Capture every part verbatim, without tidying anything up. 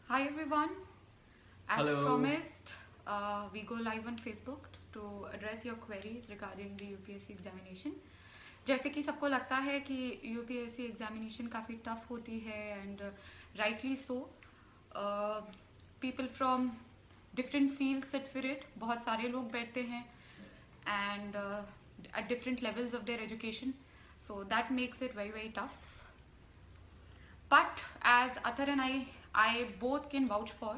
Hi everyone. As Hello. promised, uh, we go live on Facebook to address your queries regarding the U P S C examination. जैसे कि सबको लगता है कि U P S C examination काफ़ी tough होती है and rightly so people from different field sit for it. बहुत सारे लोग बैठते हैं and at different levels of their education, so that makes it very very tough. But as Athar and I, I both can vouch for,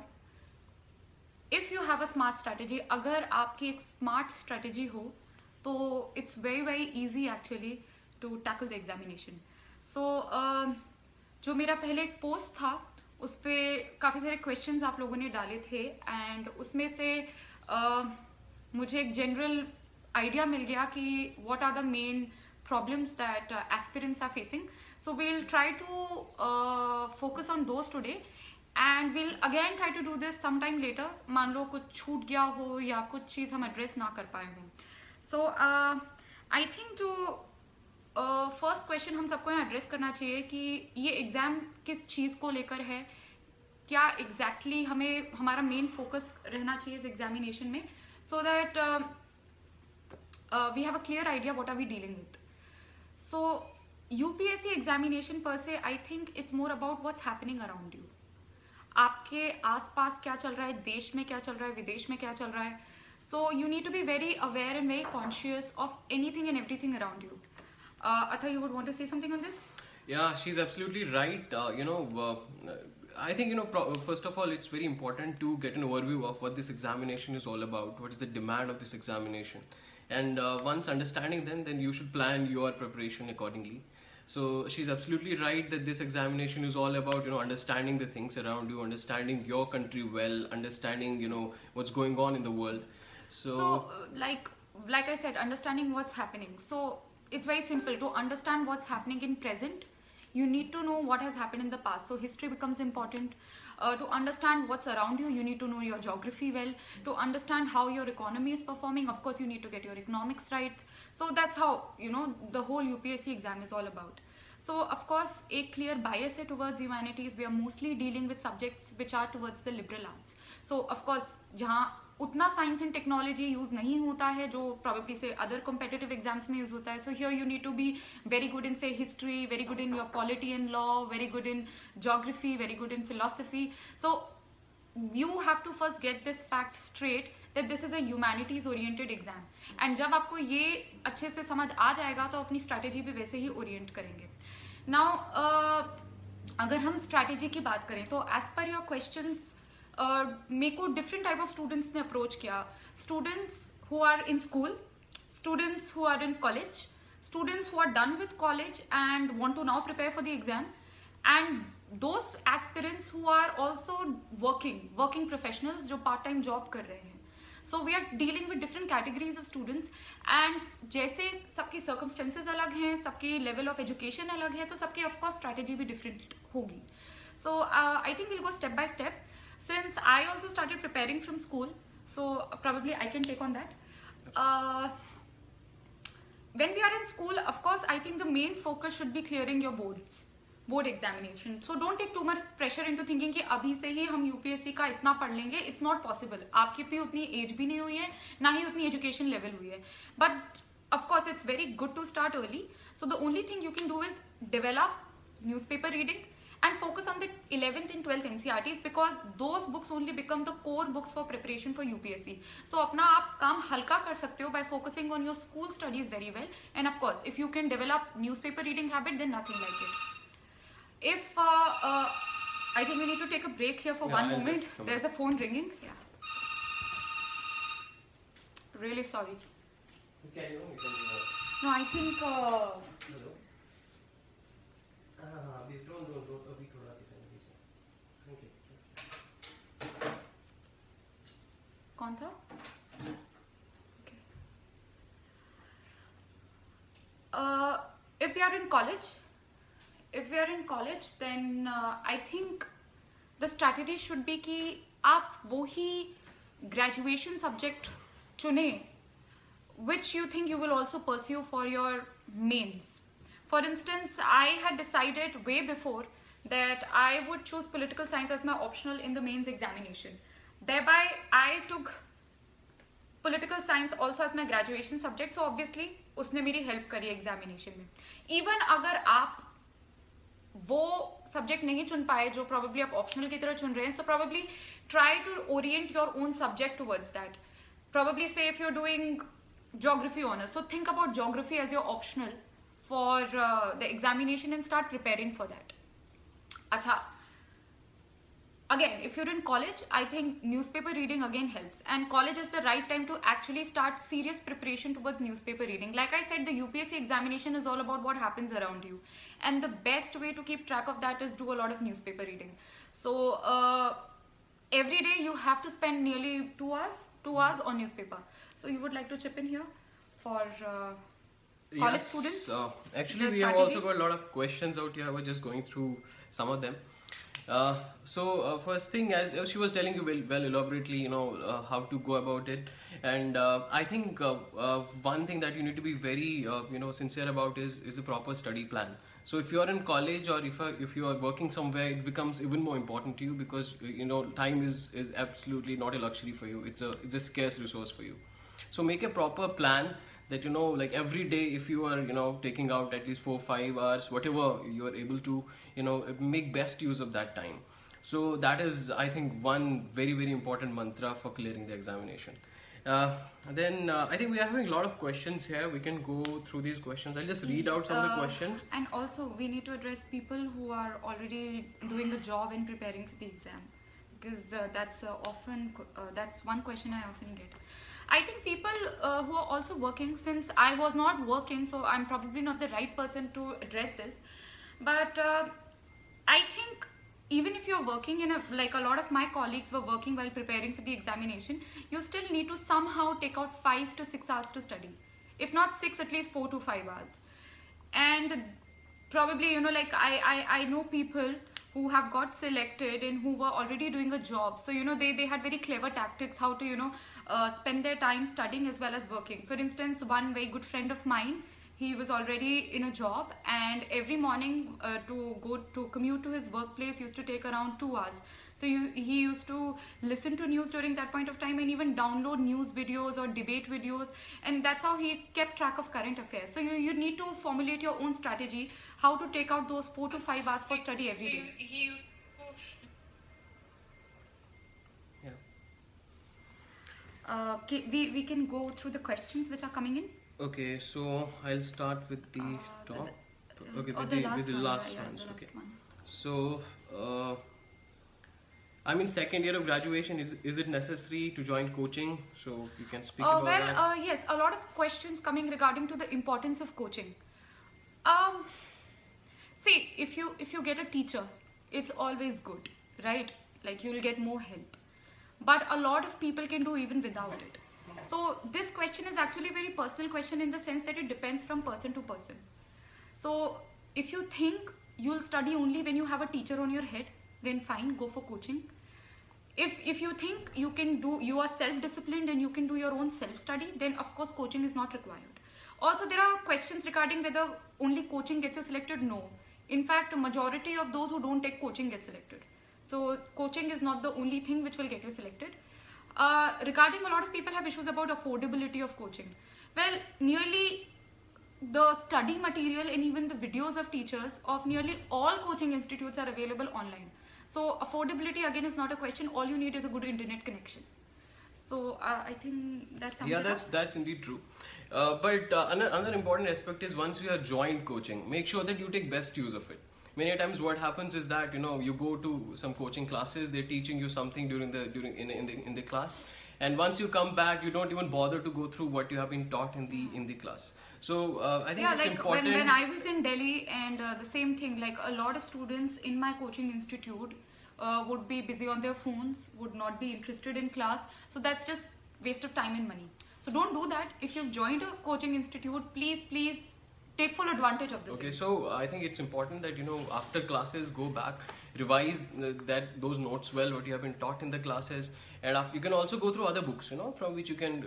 if you have a smart strategy, अगर आपकी एक smart strategy हो, तो it's very very easy actually to tackle the examination. So uh, जो मेरा पहले एक post था उस पर काफ़ी सारे questions आप लोगों ने डाले थे and उसमें से uh, मुझे एक general idea मिल गया कि what are the main problems that uh, aspirants are facing. So we'll try to uh, focus on those today and we'll again try to do this sometime later. मान लो कुछ छूट गया हो या कुछ चीज़ हम address ना कर पाए हों. So uh, I think जो uh, first question हम सबको यहाँ address करना चाहिए कि ये exam किस चीज़ को लेकर है, क्या exactly हमें हमारा main focus रहना चाहिए इस examination में, so that uh, uh, we have a clear idea what are we dealing with. So U P S C examination per se, I think it's more about what's happening around you. आपके आसपास क्या चल रहा है, देश में क्या चल रहा है, विदेश में क्या चल रहा है. So you need to be very aware and very conscious of anything and everything around you. Uh, Atha, you would want to say something on this? Yeah, she's absolutely right. Uh, you know, uh, I think, you know, pro- first of all, it's very important to get an overview of what this examination is all about. What is the demand of this examination? And uh, once understanding them, then you should plan your preparation accordingly. So she's absolutely right that this examination is all about, you know, understanding the things around you, understanding your country well, understanding, you know, what's going on in the world. So, So, uh, like, like I said, understanding what's happening. So it's very simple. To understand what's happening in present, you need to know what has happened in the past. So history becomes important. Uh, to understand what's around you, you need to know your geography well. To understand how your economy is performing, of course, you need to get your economics right. So that's how, you know, the whole U P S C exam is all about. So of course, a clear bias है towards humanities. We are mostly dealing with subjects which are towards the liberal arts. So of course, जहाँ उतना science and technology use नहीं होता है जो probably say other competitive exams में use होता है. So here you need to be very good in say history, very good in your polity and law, very good in geography, very good in philosophy. So you have to first get this fact straight that this is a humanities oriented exam. and जब आपको ये अच्छे से समझ आ जाएगा तो अपनी strategy भी वैसे ही ओरिएंट करेंगे. नाउ uh, अगर हम स्ट्रैटेजी की बात करें तो एज पर योर क्वेश्चंस मेरे को डिफरेंट टाइप ऑफ स्टूडेंट्स ने अप्रोच किया. Students who are in school, students who are in college, students who are done with college and want to now prepare for the exam, and those aspirants who are also working working professionals जो part time job कर रहे हैं. So we are dealing with different categories of students and जैसे सबकी circumstances अलग हैं, सबकी level of education अलग है, तो सबकी of course strategy भी different होगी. So uh, I think we'll go step by step. Since I also started preparing from school, so probably I can take on that. Uh, when we are in school, of course, I think the main focus should be clearing your boards. Board examination. So don't take too much pressure into thinking कि अभी से ही हम UPSC का इतना पढ़ लेंगे. It's not possible. आपकी भी उतनी एज भी नहीं हुई है, ना ही उतनी एजुकेशन लेवल हुई है. But of course it's very good to start early. So the only thing you can do is develop newspaper reading and focus on the eleventh and twelfth N C R Ts because those books only become the core books for preparation for U P S C. So अपना आप काम हल्का कर सकते हो by focusing on your school studies very well, and of course if you can develop newspaper reading habit then nothing like it. If uh, uh, I think we need to take a break here for Yeah, one I'll moment. just come There's a phone ringing. Yeah. Really sorry. carry on, you can do that. No, I think. Uh, Hello? हाँ हाँ, अभी don't don't don't अभी थोड़ा दिखाएंगे इसे. Thank you. कौन था? Okay. Uh, if you are in college, if you are in college, then uh, I think the strategy should be कि आप वो ही graduation subject चुने which you think you will also pursue for your mains. For instance, I had decided way before that I would choose political science as my optional in the mains examination. Thereby, I took political science also as my graduation subject. So obviously, उसने मेरी help करी examination में. Even अगर आप वो subject नहीं चुन पाए जो probably आप optional की तरह चुन रहे हैं, so probably try to orient your own subject towards that. Probably say if you're doing geography honors, so think about geography as your optional for uh, the examination and start preparing for that. Acha. Again, if you're in college, I think newspaper reading again helps, and college is the right time to actually start serious preparation towards newspaper reading. Like I said, the U P S C examination is all about what happens around you, and the best way to keep track of that is do a lot of newspaper reading. So uh, every day you have to spend nearly two hours, two hours on newspaper. So you would like to chip in here for uh, college yes, students? Uh, actually, we have also got a lot of questions out here. I was just going through some of them. Uh, so uh, first thing, as, as she was telling you well, well elaborately, you know, uh, how to go about it, and uh, I think uh, uh, one thing that you need to be very, uh, you know, sincere about is is a proper study plan. So if you are in college or if uh, if you are working somewhere, it becomes even more important to you because you know time is is absolutely not a luxury for you. It's a it's a scarce resource for you. So make a proper plan. That you know, like every day, if you are you know taking out at least four five hours, whatever you are able to, you know, make best use of that time. So that is, I think, one very very important mantra for clearing the examination. Uh, then uh, I think we are having a lot of questions here. We can go through these questions. I'll just read out some uh, of the questions. And also, we need to address people who are already doing a job and preparing for the exam, because uh, that's uh, often uh, that's one question I often get. I think people uh, who are also working, since I was not working, so I'm probably not the right person to address this. But uh, I think even if you're working in a, like a lot of my colleagues were working while preparing for the examination, you still need to somehow take out five to six hours to study. If not six, at least four to five hours. And probably, you know, like I, I, I know people who have got selected and who were already doing a job. So, you know, they, they had very clever tactics how to, you know, uh, spend their time studying as well as working. For instance, one very good friend of mine, he was already in a job, and every morning uh, to go to commute to his workplace used to take around two hours. So you, he used to listen to news during that point of time and even download news videos or debate videos, and that's how he kept track of current affairs. So you, you need to formulate your own strategy how to take out those four to five hours for study every day. He used to... Yeah. Uh, okay, we, we can go through the questions which are coming in. Okay, so I'll start with the uh, top. The, okay, oh, with the, the, last with the one, last yeah, ones. the last Okay. one. So, uh, I'm in second year of graduation. Is, is it necessary to join coaching? So you can speak uh, about well, that. Well, uh, yes, a lot of questions coming regarding to the importance of coaching. Um, see, if you if you get a teacher, it's always good, right? Like you'll get more help. But a lot of people can do even without it. So this question is actually a very personal question in the sense that it depends from person to person. So if you think you'll study only when you have a teacher on your head, then fine, go for coaching. If, if you think you can do, you are self-disciplined and you can do your own self-study, then of course coaching is not required. Also, there are questions regarding whether only coaching gets you selected. No. In fact, a majority of those who don't take coaching get selected. So coaching is not the only thing which will get you selected. Uh, regarding, a lot of people have issues about affordability of coaching. Well, nearly the study material and even the videos of teachers of nearly all coaching institutes are available online. So affordability again is not a question. All you need is a good internet connection. So uh, I think that's yeah, that's up. that's indeed true. Uh, but uh, another, another important aspect is once you have joined coaching, make sure that you take best use of it. Many times what happens is that, you know, you go to some coaching classes, they're teaching you something during the during in, in the in the class, and once you come back, you don't even bother to go through what you have been taught in the in the class. So uh, I think yeah, it's like important. When, when I was in Delhi, and uh, the same thing, like a lot of students in my coaching institute uh, would be busy on their phones, would not be interested in class. So that's just waste of time and money. So don't do that. If you've joined a coaching institute, please, please take full advantage of this. Okay, so I think it's important that, you know, after classes, go back, revise uh, that those notes well, what you have been taught in the classes, and after, you can also go through other books, you know, from which you can uh,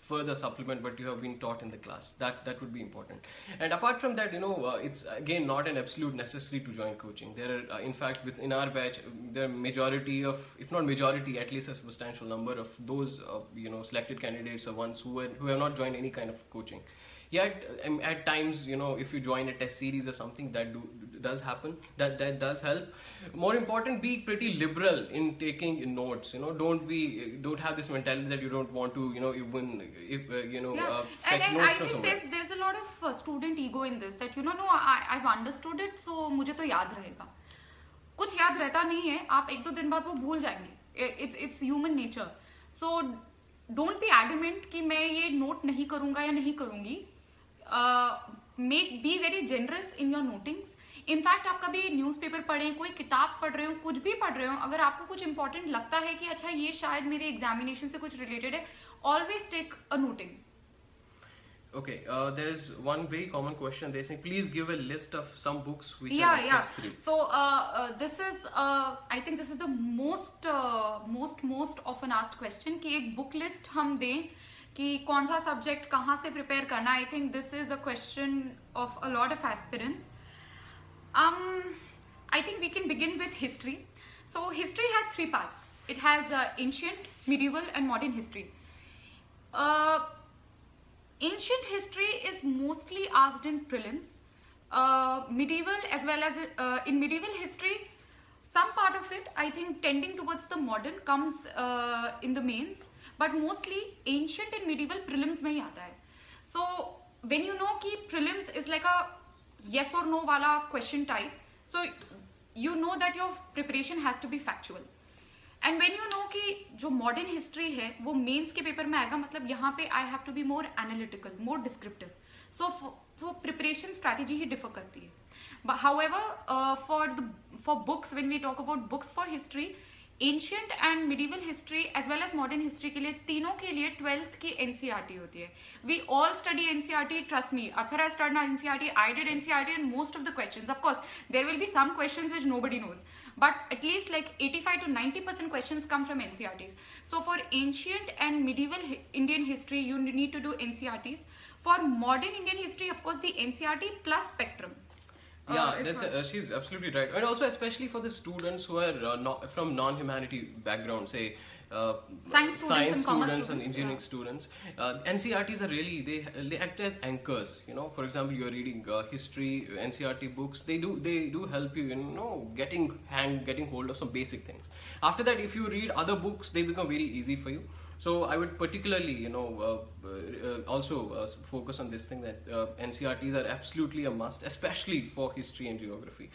further supplement what you have been taught in the class. That that would be important. And apart from that, you know, uh, it's again not an absolute necessary to join coaching. There are, uh, in fact, within our batch, there are majority of, if not majority, at least a substantial number of those, uh, you know, selected candidates are ones who were, who have not joined any kind of coaching. Yet, um, at times, you know, if you join a test series or something, that do, does happen. That that does help. More important, be pretty liberal in taking notes. You know, don't be, don't have this mentality that you don't want to, you know, even if uh, you know, yeah. uh, and, fetch and notes I from think somewhere. there's there's a lot of uh, student ego in this, that you know, no, I I've understood it, so मुझे तो याद रहेगा. कुछ याद रहता नहीं है, आप एक दो दिन बाद वो भूल जाएंगे. It's it's human nature. So don't be adamant कि मैं ये note नहीं करूँगा या नहीं करूँगी. Uh, make be very generous in your notings. In fact, आप कभी न्यूज़पेपर पढ़ें, कोई किताब पढ़ रहे हो, कुछ भी पढ़ रहे हो, अगर आपको कुछ इंपॉर्टेंट लगता है कि अच्छा ये शायद मेरे एग्जामिनेशन से कुछ रिलेटेड है, always take a noting. Okay, uh, there's one very common question. They say, please give a list of some books which yeah, are yeah. necessary. So uh, uh, this is, uh, I think this is the most, uh, most, most often asked question कि एक book list हम दें कि कौन सा subject कहाँ से prepare करना. I think this is a question of a lot of aspirants. Um, I think we can begin with history. So history has three parts. It has uh, ancient, medieval, and modern history. Uh, Ancient history is mostly asked in prelims. Uh, medieval, as well as uh, in medieval history, some part of it, I think, tending towards the modern comes uh, in the mains, but mostly ancient and medieval prelims mein hi aata hai. So when you know ki prelims is like a yes or no wala question type, so you know that your preparation has to be factual. And when you know कि जो modern history है वो mains के paper में आएगा, मतलब यहाँ पे I have to be more analytical, more descriptive. So so preparation strategy ही डिफर करती है. However for the for books, when we talk about books for history, ancient and medieval history as well as modern history के लिए, तीनों के लिए twelfth की NCERT होती है. We all study NCERT, trust me. Author has studied NCERT, I did NCERT, and most of the questions, of course there will be some questions which nobody knows, but at least like eighty-five to ninety percent questions come from N C E R Ts. So for ancient and medieval Indian history, you need to do N C E R Ts. For modern Indian history, of course, the N C E R T plus spectrum. Yeah, uh, that's uh, she's absolutely right. And also especially for the students who are uh, not from non-humanity background, say uh, science students, science and, students students and engineering yeah. students, uh, N C E R Ts are really, they they act as anchors. You know, for example, you're reading uh, history, N C E R T books. They do they do help you in, you know, getting hang getting hold of some basic things. After that, if you read other books, they become very easy for you. So I would particularly, you know, uh, uh, also uh, focus on this thing that uh, N C E R Ts are absolutely a must, especially for history and geography.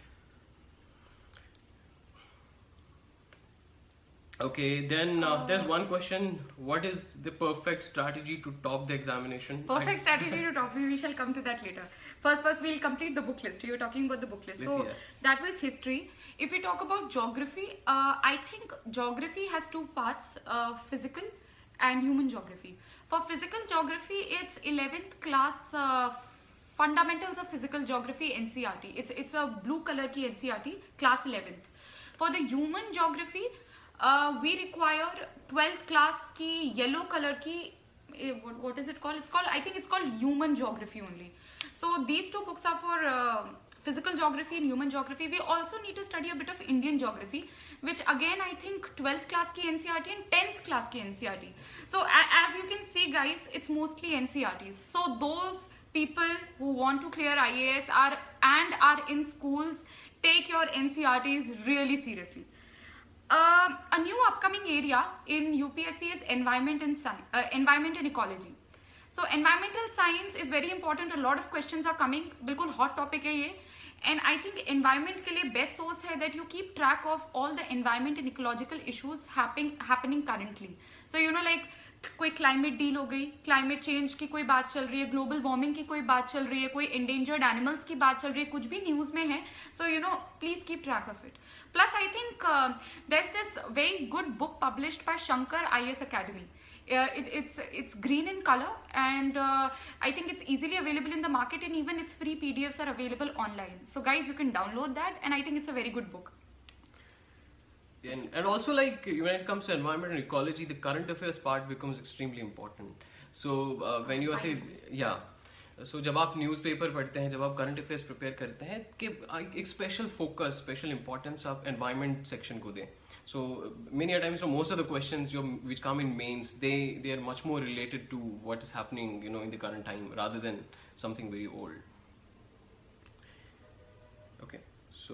Okay, then uh, uh, there's one question. What is the perfect strategy to top the examination? Perfect I... strategy to top, we shall come to that later. First, first we'll complete the book list. You're talking about the book list. Yes, so yes. That was history. If we talk about geography, uh, I think geography has two parts, uh, physical and human geography. For physical geography, it's eleventh class uh, fundamentals of physical geography N C E R T. It's, it's a blue color ki N C E R T, class eleventh. For the human geography, Uh, we require twelfth class ki yellow color ki, eh, what, what is it called? It's called, I think it's called human geography only. So these two books are for uh, physical geography and human geography. We also need to study a bit of Indian geography, which again I think twelfth class ki N C E R T and tenth class ki N C E R T. So as you can see guys, it's mostly N C E R Ts. So those people who want to clear I A S are and are in schools, take your N C E R Ts really seriously. Uh, a new upcoming area in U P S C is environment and science, uh, environment and ecology. So environmental science is very important. A lot of questions are coming. बिल्कुल hot topic है ये. And I think environment के लिए best source है that you keep track of all the environment and ecological issues happening happening currently. So you know like कोई climate deal हो गई, climate change की कोई बात चल रही है, ग्लोबल वार्मिंग की कोई बात चल रही है, कोई एंडेंजर्ड एनिमल्स की बात चल रही है, कुछ भी न्यूज में है. So you know please keep track of it. Plus I think there is this very good book published by Shankar IAS ए एस अकेडमी. Uh, it, it's it's green in color and uh, I think it's easily available in the market, and even its free P D Fs are available online. So guys, you can download that, and I think it's a very good book. And, and also like when it comes to environment and ecology, the current affairs part becomes extremely important. So uh, when you are say yeah, so जब आप newspaper पढ़ते हैं, जब आप current affairs prepare करते हैं, कि एक स्पेशल फोकस, स्पेशल इंपॉर्टेंस आप एनवायरनमेंट सेक्शन को दें. So many a times, so most of the questions you, which come in mains, they they are much more related to what is happening, you know, in the current time rather than something very old. Okay, so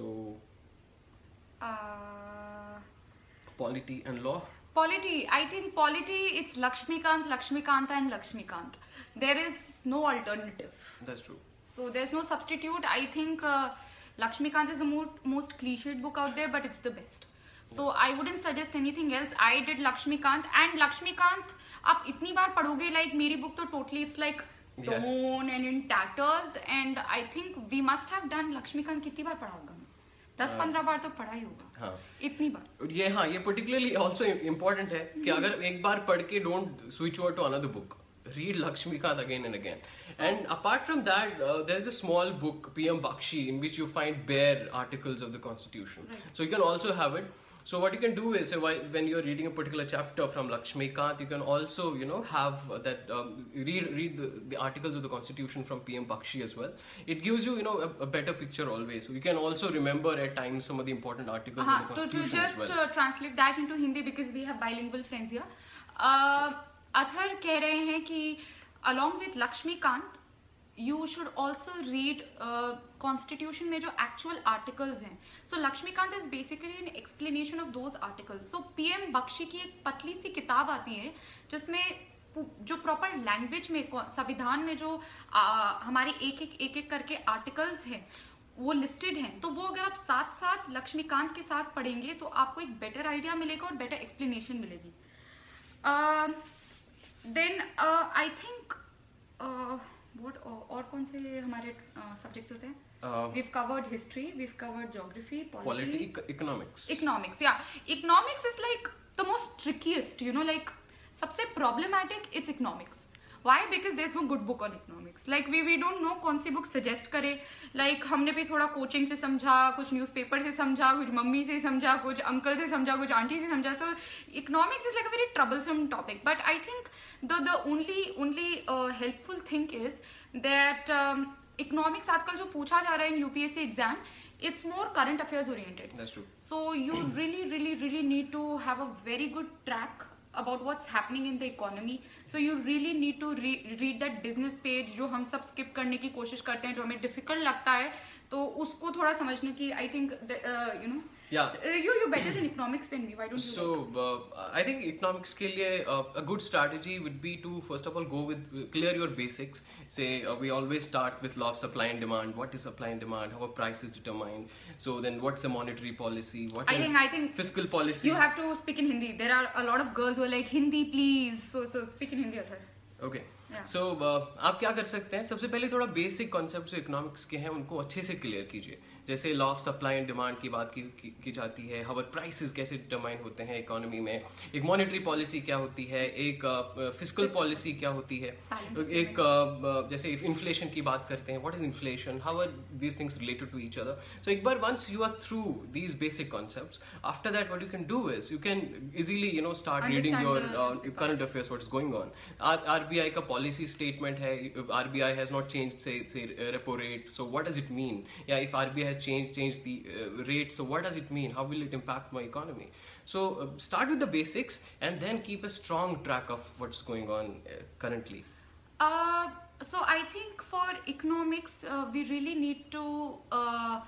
uh, polity and law. Polity, I think polity, it's Lakshmikant, Lakshmikanta and Lakshmikant. There is no alternative. That's true. So there's no substitute. I think uh, Lakshmikant is the mo most cliched book out there, but it's the best. So yes. I wouldn't suggest anything else. I did Lakshmikant, and Lakshmikant, आप इतनी बार पढ़ोगे, like मेरी book तो totally it's like torn yes. and in tatters, and I think we must have done Lakshmikant कितनी बार पढ़ा होगा? दस पंद्रह बार तो पढ़ा ही होगा. हाँ. इतनी बार. ये हाँ ये particularly also important है कि अगर एक बार पढ़ के don't switch over to another book. Read Lakshmikant again and again. So, and apart from that, uh, there is a small book, P M Bakshi, in which you find bare articles of the Constitution. Right. So you can also have it. So what you can do is, uh, when you're reading a particular chapter from Lakshmikant, you can also, you know, have that um, read read the, the articles of the Constitution from P M Bakshi as well. It gives you, you know, a, a better picture always. So you can also remember at times some of the important articles uh-huh. of the Constitution to, to just as well. Uh, translate that into Hindi because we have bilingual friends here. Uh, Athar कह रहे हैं कि along with Lakshmikant, you should also read uh, Constitution में जो actual articles हैं. So Lakshmikant is basically an explanation of those articles. So P M Bakshi की एक पतली सी किताब आती है जिसमें जो proper language में संविधान में जो आ, हमारे एक एक एक एक करके articles हैं वो listed हैं. तो वो अगर आप साथ साथ लक्ष्मीकांत के साथ पढ़ेंगे तो आपको एक better idea मिलेगा और better explanation मिलेगी. uh, Then uh, I think uh, what और कौन से हमारे सब्जेक्ट्स होते हैं? Uh, we've covered history, we've covered geography, polity, polity, economics. Economics, yeah. Economics is like the most trickiest, you know, like सबसे problematic it's economics. Why? Because there's no good book on economics. Like we we don't know कौन सी book suggest करे. Like हमने भी थोड़ा coaching से समझा, कुछ newspaper से समझा, कुछ मम्मी से समझा, कुछ uncle से समझा, कुछ auntie से समझा. So economics is like a very troublesome topic. But I think the the only only uh, helpful thing is that um, economics आजकल जो पूछा जा रहा है in U P S C exam, it's more current affairs oriented. That's true. So you really really really need to have a very good track about what's happening in the economy. So you really need to re read that business page जो हम सब skip करने की कोशिश करते हैं, जो हमें difficult लगता है, तो उसको थोड़ा समझने की I think the, uh, you know yeah so, uh, you you better in economics than me. Why don't you? So uh, I think economics के लिए uh, a good strategy would be to first of all go with uh, clear your basics. Say uh, we always start with law of supply and demand. What is supply and demand? How a price is determined? So then what's the monetary policy? What I is think I think fiscal policy? You have to speak in Hindi. There are a lot of girls who are like Hindi please. So so speak in Hindi. Athar. Okay. Yeah. So uh, आप क्या कर सकते हैं? सबसे पहले थोड़ा basic concept जो economics के हैं उनको अच्छे से क्लियर कीजिए. जैसे law of supply and demand की बात की, की, की जाती है, हाउ प्राइसेस कैसे डिटरमाइन होते हैं इकोनॉमी में, एक मॉनेटरी पॉलिसी क्या होती है, एक फिस्कल uh, पॉलिसी क्या होती है, एक uh, जैसे इन्फ्लेशन की बात करते हैं, what is inflation, how are these things related to each other. So एक बार once you are through these basic concepts, after that what you can do is you can easily you know start reading your current affairs, what is going on. RBI का policy statement है, RBI has not changed say say repo rate, so what does it mean? या if RBI change change the uh, rate, so what does it mean? How will it impact my economy? So uh, start with the basics and then keep a strong track of what's going on uh, currently. Uh, so I think for economics uh, we really need to uh,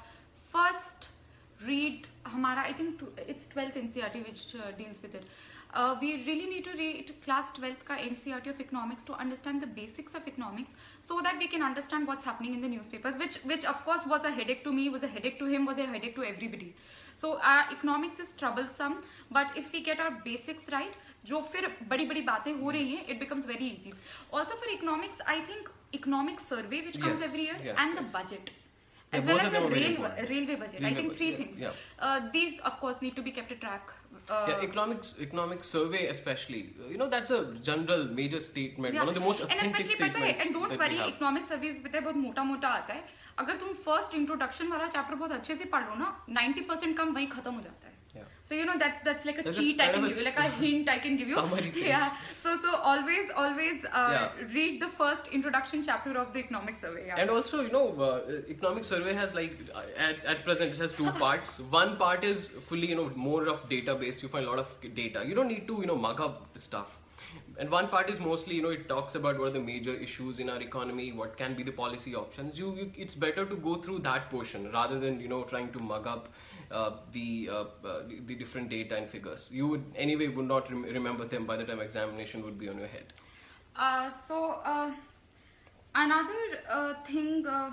first read Hamara, I think it's twelfth N C R T which uh, deals with it. Uh, we really need to read class twelfth ka N C R T of economics to understand the basics of economics, so that we can understand what's happening in the newspapers, which which of course was a headache to me, was a headache to him, was a headache to everybody. So uh, economics is troublesome, but if we get our basics right, जो फिर बड़ी बड़ी बातें हो रही हैं, it becomes very easy. Also for economics, I think economic survey which comes yes, every year yes, and yes. the budget. Yeah, as well as the rail, railway budget. Railway I think three budget, things. yeah. Uh, these, of course, need to be kept a track. Uh, yeah, economics, economic survey especially. You know, that's a general major statement. Yeah. One of the most and authentic especially statements. And don't worry, economic survey पता है बहुत मोटा मोटा आता है. अगर तुम first introduction वाला chapter बहुत अच्छे से पढ़ लो ना, ninety percent कम वही खत्म हो जाता है. Yeah. So you know that's that's like a That's cheat just I kind can of a give you, like a s- hint I can give you. summary thing. Yeah. So so always always uh, Yeah. read the first introduction chapter of the economic survey. Yeah. And also, you know, uh, economic survey has like uh, at, at present it has two parts. One part is fully, you know, more of database. You find a lot of data. You don't need to, you know, mug up stuff. And one part is mostly, you know, it talks about what are the major issues in our economy, what can be the policy options. You, you it's better to go through that portion rather than, you know, trying to mug up uh, the, uh, uh, the the different data and figures. You would anyway would not rem- remember them by the time examination would be on your head. Uh, so uh, another uh, thing, uh,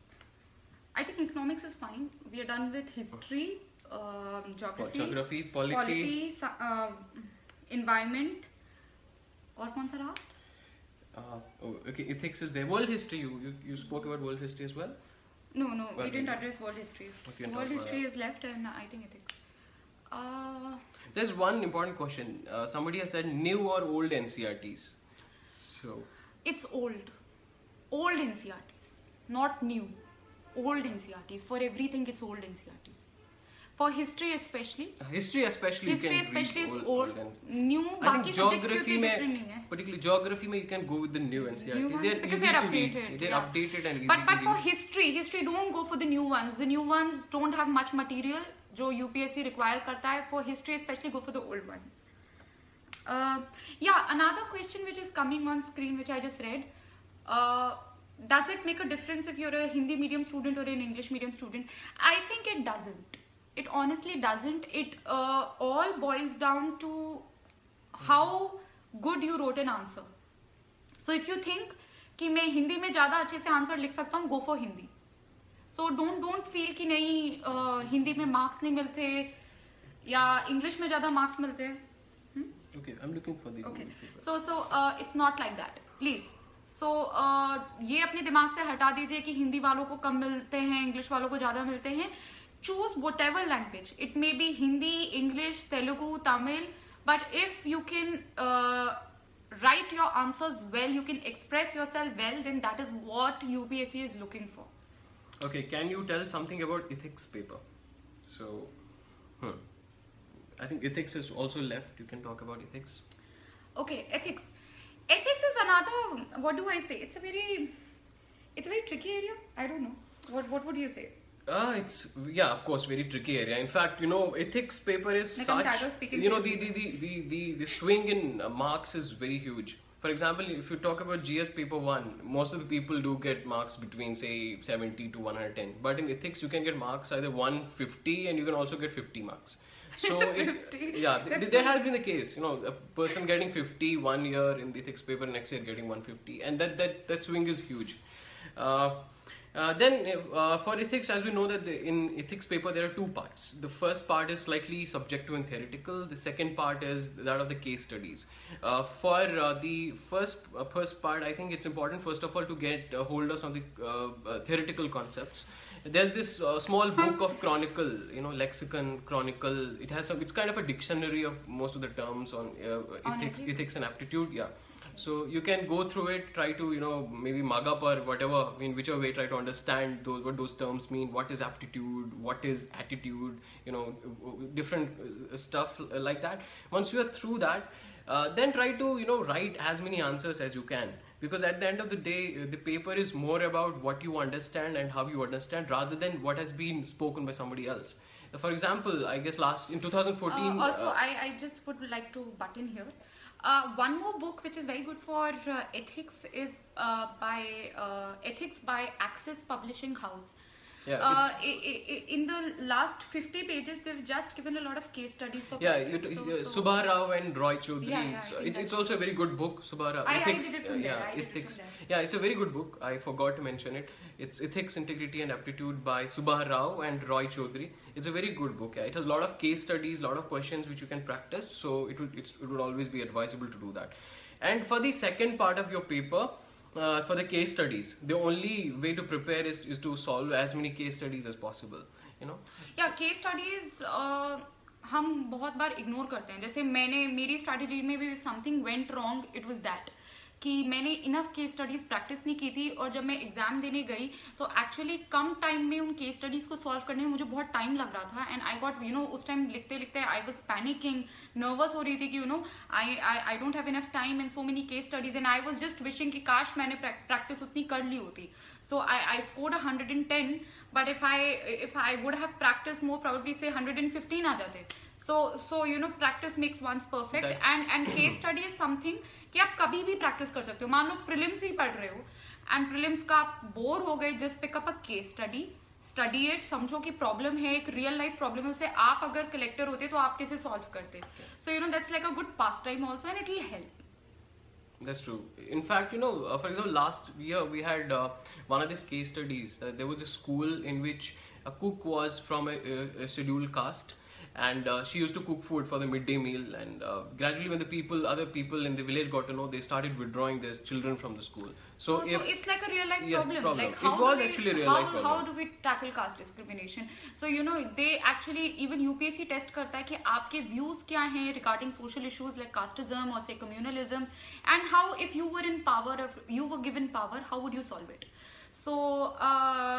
I think economics is fine. We are done with history, um, geography, Geography, polity. polity, so- uh, environment. और कौन सा रहा? Uh, oh, okay, ethics is there. World history, you, you you spoke about world history as well. No, no, we Okay. didn't address world history. Okay, talk World about history that. is left, and I think ethics. Uh, There's one important question. Uh, somebody has said new or old N C R Ts. So it's old, old N C R Ts, not new. Old N C R Ts. For everything, it's old N C R Ts. For history especially. uh, history especially History you can especially read is old, old. and New. I बाकी think subjects geography क्योंकि में different नहीं है. particularly geography में you can go with the new N C R Ts. New ones, They're because easy they're to read. updated, They're yeah. updated and easy But but to for read. history, history don't go for the new ones. The new ones don't have much material जो U P S C require करता है. For history especially, go for the old ones. Uh, yeah, another question which is coming on screen, which I just read. Uh, does it make a difference if you're a Hindi medium student or an English medium student? I think it doesn't. It honestly doesn't. It uh, all boils down to how good you wrote an answer. So if you think कि मैं हिंदी में ज़्यादा अच्छे से answer लिख सकता हूँ, go for Hindi. So don't don't feel कि नहीं uh, हिंदी में मार्क्स नहीं मिलते या इंग्लिश में ज़्यादा मार्क्स मिलते हैं. Okay, I'm looking for the. Okay. Google paper. So so uh, it's not like that. Please. So uh, ये अपने दिमाग से हटा दीजिए कि हिंदी वालों को कम मिलते हैं, इंग्लिश वालों को ज़्यादा मिलते हैं. Choose whatever language. It may be Hindi, English, Telugu, Tamil. But if you can uh, write your answers well, you can express yourself well, then that is what U P S C is looking for. Okay, can you tell something about ethics paper? So, hmm. I think ethics is also left. You can talk about ethics. Okay, ethics. Ethics is another. What do I say? It's a very, it's a very tricky area. I don't know. What What would you say? Uh, it's yeah, of course, very tricky area. In fact, you know, ethics paper is Like I'm tired of such. speaking You know, the seriously. the, the, the, the, the swing in uh, marks is very huge. For example, if you talk about G S paper one, most of the people do get marks between say seventy to one hundred ten. But in ethics, you can get marks either one fifty and you can also get fifty marks. So it, fifty? yeah, th- That's there has been a case. You know, a person getting fifty one year in the ethics paper, next year getting one fifty, and that that that swing is huge. Uh, Uh, then uh, for ethics, as we know that the, in ethics paper there are two parts. The first part is slightly subjective and theoretical. The second part is that of the case studies. Uh, for uh, the first uh, first part, I think it's important first of all to get uh, hold of some of the uh, uh, theoretical concepts. There's this uh, small book of chronicle, you know, lexicon chronicle. It has some. It's kind of a dictionary of most of the terms on uh, On ethics, ethics. ethics and aptitude. Yeah. So you can go through it, try to, you know, maybe mug up or whatever, in whichever way, try to understand those what those terms mean, what is aptitude, what is attitude, you know, different uh, stuff like that. Once you are through that, uh, then try to, you know, write as many answers as you can. Because at the end of the day, uh, the paper is more about what you understand and how you understand rather than what has been spoken by somebody else. For example, I guess last in twenty fourteen. Uh, also, uh, I, I just would like to butt in here. Uh, one more book which is very good for uh, ethics is uh, by uh, Ethics by Access Publishing House. Yeah, uh, it's- i- i- i- in the last fifty pages, they've just given a lot of case studies for Yeah, practice. you, So- uh, so- Subha Rao and Roy Choudhury. Yeah, yeah, it's, I think it's, it's that's- also a very good book, Subha Rao. I- I ethics, did it from uh, there, yeah, I did it from ethics. there. Yeah, it's a very good book. I forgot to mention it. It's Ethics, Integrity and Aptitude by Subha Rao and Roy Choudhury. It's a very good book. Yeah. It has a lot of case studies, a lot of questions which you can practice. So it would it's, it would always be advisable to do that. And for the second part of your paper, uh, for the case studies, the only way to prepare is, is to solve as many case studies as possible. You know. या case studies हम बहुत बार ignore करते हैं. जैसे मैंने मेरी strategy में भी something went wrong, it was that कि मैंने इनफ केस स्टडीज प्रैक्टिस नहीं की थी, और जब मैं एग्जाम देने गई तो एक्चुअली कम टाइम में उन केस स्टडीज को सॉल्व करने में मुझे बहुत टाइम लग रहा था. And I got you know उस टाइम लिखते लिखते आई वाज पैनिकिंग, नर्वस हो रही थी कि you know I I don't have enough time and so many case studies, and I was just wishing कि काश मैंने प्रैक्टिस उतनी कर ली होती. So I, I scored one hundred ten, but if I if I would have practiced more, probably say one hundred fifteen आ जाते. So so you know practice makes one's perfect. That's... and and case study is something कि आप कभी भी practice कर सकते हो. मान लो prelims ही पढ़ रहे हो and prelims का आप बोर हो गए, just pick up a case study, study it, समझो कि प्रॉब्लम है, एक रियल लाइफ प्रॉब्लम है, उसे आप अगर कलेक्टर होते तो आप कैसे सॉल्व करते. So you know that's like a good pastime also, and it will help. That's true. In fact, you know, uh, for example, last year we had uh, one of these case studies. Uh, there was a school in which a cook was from a, a, a scheduled caste, and uh, she used to cook food for the midday meal. And uh, gradually, when the people, other people in the village got to know, they started withdrawing their children from the school. So, so, if, so it's like a real life yes, problem. problem. Like how it was we, actually a real how, life problem. How do we tackle caste discrimination? So you know, they actually even U P S C test करता है कि आपके views क्या हैं regarding social issues like casteism or say communalism, and how if you were in power, if you were given power, how would you solve it? So uh,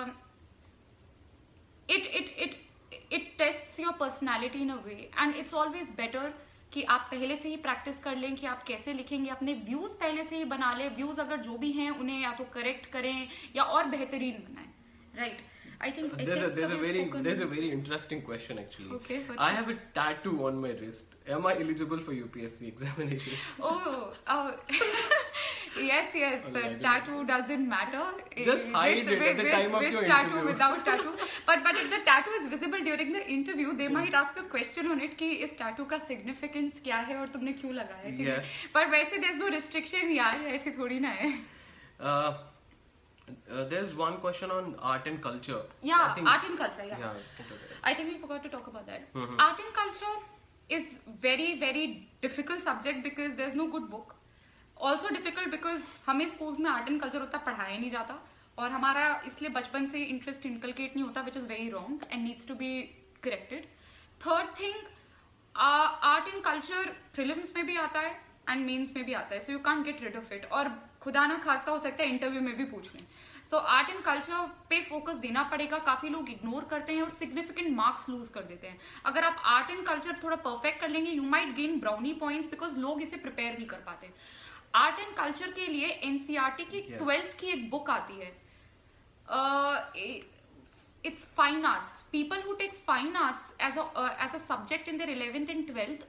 it it it it tests your personality in a way, and it's always better कि आप पहले से ही practice कर लें कि आप कैसे लिखेंगे, अपने व्यूज पहले से ही बना लें, व्यूज अगर जो भी हैं उन्हें या तो करेक्ट करें या और बेहतरीन बनाएं. Right. I think there's a there's a very there's a very interesting question actually. Okay. I have a tattoo on my wrist. Am I eligible for U P S C examination? Oh, oh. yes, yes. The tattoo doesn't matter. Just hide with, it with, at the with, time of with your tattoo, interview. Without tattoo. But but if the tattoo is visible during the interview, they might ask a question on it कि इस tattoo का significance क्या है और तुमने क्यों लगाया है. Yes. पर वैसे there's no restriction यार, ऐसे थोड़ी ना है. Uh, Uh, there's one question on art and culture. Yeah, I think, art and culture. Yeah. yeah I think we forgot to talk about that. Mm-hmm. Art and culture is very very difficult subject because there's no good book. Also difficult because हमें schools में art and culture उतना पढ़ाया नहीं जाता और हमारा इसलिए बचपन से interest inculcate नहीं होता, which is very wrong and needs to be corrected. Third thing, uh, art and culture prelims में भी आता है and mains में भी आता है, so you can't get rid of it. और खुदा ना खास्ता हो सकता है इंटरव्यू में भी पूछ लें. सो आर्ट एंड कल्चर पे फोकस देना पड़ेगा. काफी लोग इग्नोर करते हैं और सिग्निफिकेंट मार्क्स लूज कर देते हैं. अगर आप आर्ट एंड कल्चर थोड़ा परफेक्ट कर लेंगे, you might gain brownie points because लोग इसे प्रिपेयर नहीं कर पाते. आर्ट एंड कल्चर के लिए एनसीईआरटी की ट्वेल्थ yes. की एक बुक आती है, it's fine arts. People who take fine arts as as a subject in their eleventh and twelfth,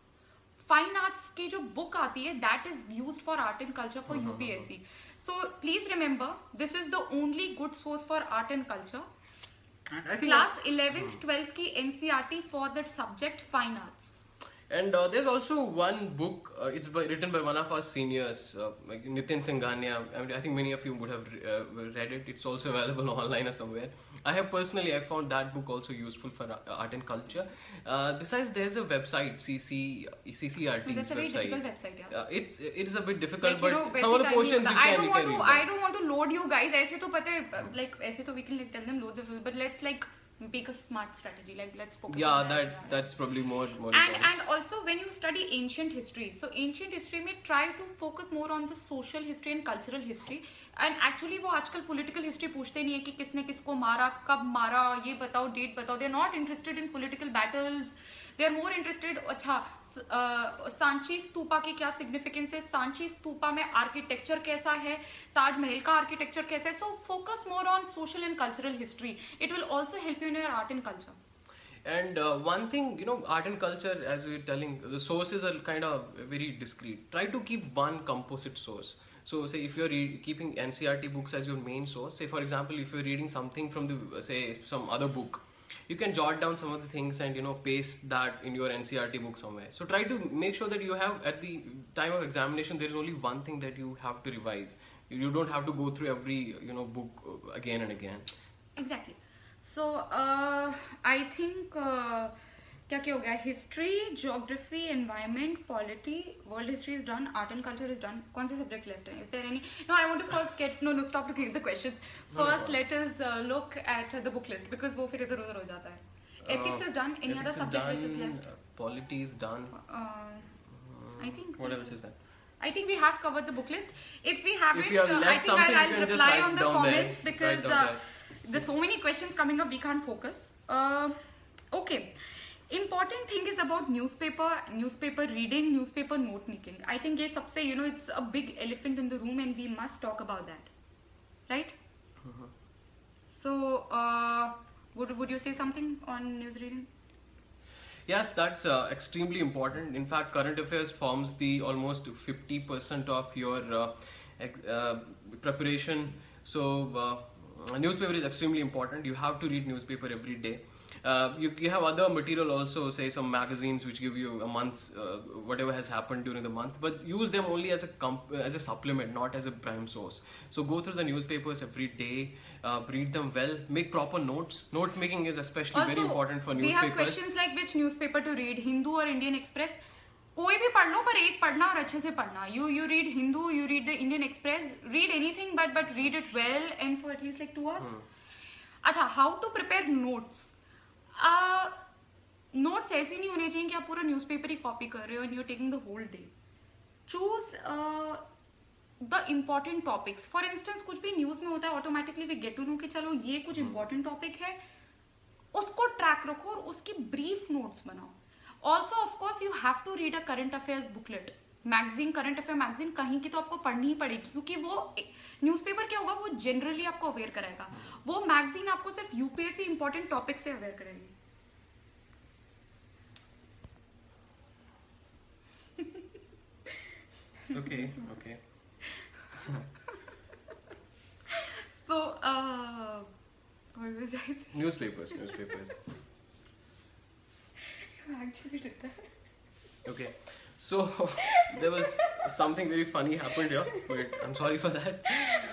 fine arts की जो बुक आती है that is used for art and culture for UPSC. So please remember, this is the only good source for art and culture. And I think Class eleventh, twelfth की N C E R T for that subject fine arts. And uh, there's also one book. Uh, it's by, written by one of our seniors, uh, like Nitin Singhania. I, mean, I think many of you would have uh, read it. It's also available online or somewhere. I have personally, I found that book also useful for art and culture. Uh, besides, there's a website, C C C C R T's That's a very website. difficult website, yeah. Uh, it it is a bit difficult, like, but you know, some of the portions you I can, don't you want can to. read. I don't want to load you guys. ऐसे तो पता है, like ऐसे तो we can like tell them loads of rules, but let's like make a smart strategy. Like let's focus. Yeah, on that that, yeah. that's probably more more. And important. and also when you study ancient history, so ancient history में try to focus more on the social history and cultural history. And actually वो आजकल political history पूछते नहीं है कि किसने किसको मारा, कब मारा, ये बताओ, डेट बताओ. They are not interested in political battles. They are more interested. अच्छा, सांची स्तूपा की क्या सिग्निफिकेंस है, सांची स्तूपा में आर्किटेक्चर कैसा है, ताजमहल का आर्किटेक्चर कैसा है. So focus more on social and cultural history. It will also help you in your art and culture. And uh, one thing, you know, art and culture, as we were telling, the sources are kind of very discrete. Try to keep one composite source. So, say if you're re- keeping N C E R T books as your main source, say for example, if you're reading something from the, say, some other book, you can jot down some of the things and, you know, paste that in your N C E R T book somewhere. So, try to make sure that you have, at the time of examination, there is only one thing that you have to revise. You don't have to go through every, you know, book again and again. Exactly. So, uh, I think uh, क्या क्या हो गया? History, geography, environment, polity, world history is done, art and culture is done. कौन से subject left हैं? Is there any? No, I want to first get no no stop looking at the questions. First, let us uh, look at the book list because वो फिर इधर उधर हो जाता है. Ethics uh, is done. Any other subject done, which is left? Uh, polity is done. Uh, I think. What else is that? I think we have covered the book list. If we haven't, If you have uh, I left think something, I'll, you I'll can just reply write on the down there. comments Write because down uh, there. there's so many questions coming up, we can't focus. Uh, okay. Important thing is about newspaper, newspaper reading, newspaper note making. I think ये सबसे, you know, it's a big elephant in the room and we must talk about that. Right? Uh-huh. So, uh, would, would you say something on news reading? Yes, that's uh, extremely important. In fact, current affairs forms the almost fifty percent of your uh, ex- uh, preparation. So, uh, newspaper is extremely important. You have to read newspaper every day. Uh, you, you have other material also, say some magazines which give you a month's uh, whatever has happened during the month, but use them only as a comp- as a supplement, not as a prime source. So go through the newspapers every day, uh, read them well, make proper notes. Note making is especially very important for we newspapers. have questions like which newspaper to read, Hindu or Indian Express. कोई भी पढ़ लो पर एक पढ़ना और अच्छे से पढ़ना. You you read Hindu, you read the Indian Express, read anything but but read it well and for at least like two hours. Hmm. अच्छा, how to prepare notes? Notes uh, ऐसे नहीं होने चाहिए कि आप पूरा न्यूज़पेपर ही copy कर रहे हो and you are taking the whole day. Choose the important topics. For instance कुछ भी न्यूज में होता है automatically we get to know कि चलो ये कुछ इंपॉर्टेंट टॉपिक है, उसको ट्रैक रखो और उसकी ब्रीफ नोट्स बनाओ. Also of course you have to read a current affairs booklet magazine. Current affair magazine कहीं की तो आपको पढ़नी ही पड़ेगी क्योंकि वो न्यूज़पेपर क्या होगा, वो जनरली आपको अवेयर कराएगा. वो मैगजीन आपको सिर्फ यूपीएससी इंपॉर्टेंट टॉपिक से अवेयर कराएगी. Okay, okay. So, uh, what was I saying? Newspapers, newspapers. You actually did that. Okay. So there was something very funny happened here, but I'm sorry for that.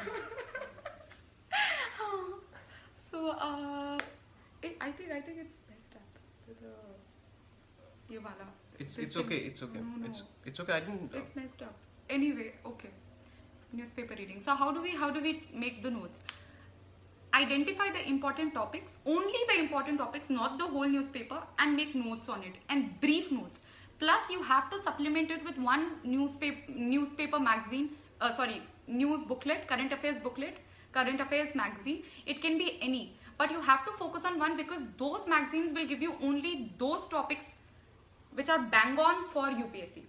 So uh, it, I think I think it's messed up. The ये वाला. It's This it's thing. okay. It's okay. No, no. It's it's okay. I didn't. Uh, It's messed up. Anyway, okay. Newspaper reading. So how do we how do we make the notes? Identify the important topics, only the important topics, not the whole newspaper, and make notes on it and brief notes. Plus, you have to supplement it with one newspaper newspaper magazine. Uh, sorry, news booklet, current affairs booklet, current affairs magazine. It can be any, but you have to focus on one because those magazines will give you only those topics which are bang on for U P S C.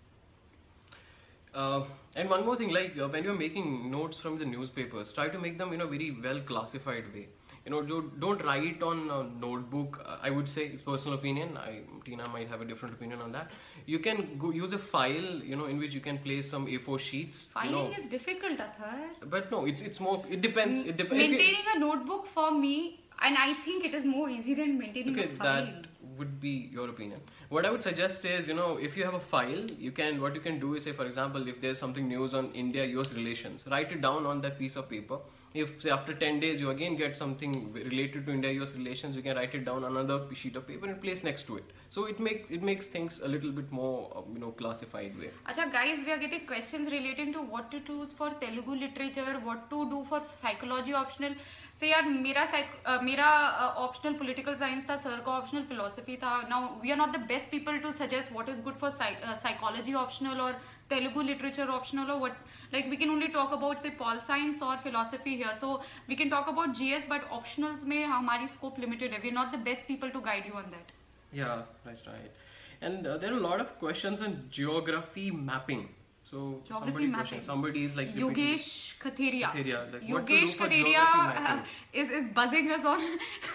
Uh, and one more thing, like uh, when you're making notes from the newspapers, try to make them in a very well classified way. You know, don't, don't write on a notebook. Uh, I would say it's personal opinion. I, Tina might have a different opinion on that. You can go use a file, you know, in which you can place some A four sheets. Filing you know. is difficult, Athar. But no, it's it's more. It depends. It depends. Maintaining a notebook for me, and I think it is more easy than maintaining okay, a file. that would be your opinion. What I would suggest is, you know, if you have a file, you can, what you can do is say, for example, if there's something news on India-U S relations, write it down on that piece of paper. If say after ten days you again get something related to India-U S relations, you can write it down on another sheet of paper and place next to it. So it make it makes things a little bit more, uh, you know, classified way. Acha guys, we are getting questions relating to what to choose for Telugu literature, what to do for psychology optional. Say यार मेरा uh, मेरा uh, optional political science था, sir का optional philosophy था. Now we are not the best people to suggest what is good for psych, uh, psychology optional or Telugu literature optional or what. Like we can only talk about say pol science or philosophy here. So we can talk about G S, but optionals में हमारी scope limited है. We are not the best people to guide you on that. Yeah, that's right. And uh, there are a lot of questions on geography mapping. So Geography somebody mapping. question, somebody is like Yogesh Khateria. Khateria is like, what to do Yogesh for Khateria geography uh, mapping? is is buzzing us on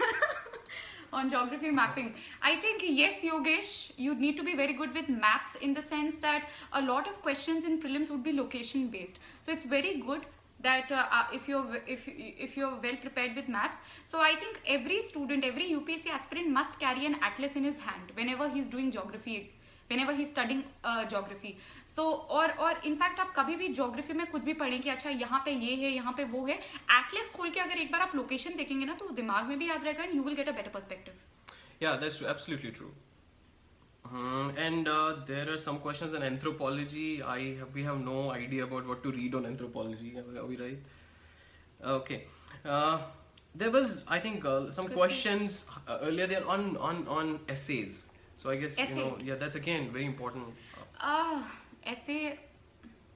on geography mapping. I think yes, Yogesh, you need to be very good with maps in the sense that a lot of questions in prelims would be location based. So it's very good that uh, uh, if you're if if you're well prepared with maps. So I think every student, every U P S C aspirant must carry an atlas in his hand whenever he's doing geography, whenever he's studying uh, geography. So और और in fact आप कभी भी geography में कुछ भी पढ़ें कि अच्छा यहाँ पे ये है, यहाँ पे वो है, एटलस खोल के अगर एक बार आप लोकेशन देखेंगे ना तो दिमाग में भी याद रहेगा and you will get a better perspective. Yeah, that's absolutely true. Hmm. And uh, there are some questions on anthropology. I have, we have no idea about what to read on anthropology. Are we right? Okay. Uh, there was, I think, uh, some questions uh, earlier there on on on essays. So I guess Essay. you know, yeah, that's again very important. Ah, uh, essay.